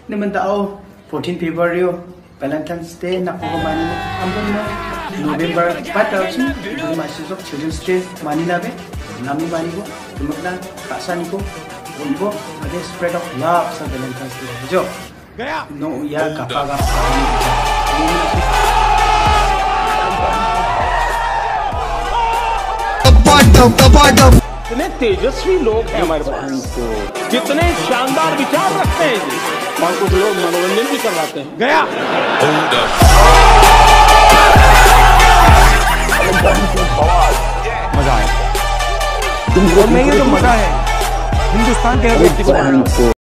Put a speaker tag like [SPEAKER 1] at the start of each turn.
[SPEAKER 1] Namantao 14 February Valentine's Day na ko mani ambo November 5 masih sok Children's Day mani nabe nami mani ko tumagna kasani ko unbo ade spread of love sa Valentine's Day jo gaya no ya kapaga
[SPEAKER 2] कितने तेजस्वी लोग हैं हमारे पास, कितने शानदार विचार रखते हैं जी, और कुछ लोग मनोरंजन भी करवाते हैं। गया मजा आया तुमको नहीं, तो मजा है हिंदुस्तान के हर व्यक्ति को।